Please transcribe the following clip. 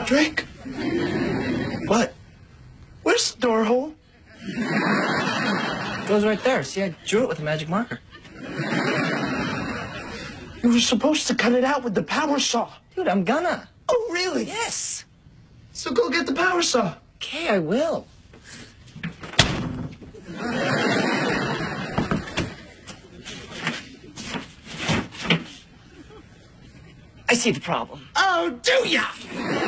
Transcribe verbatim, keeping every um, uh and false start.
Drake? What? Where's the door hole? It goes right there. See, I drew it with a magic marker. You were supposed to cut it out with the power saw. Dude, I'm gonna. Oh, really? Yes. So go get the power saw. Okay, I will. I see the problem. Oh, do ya?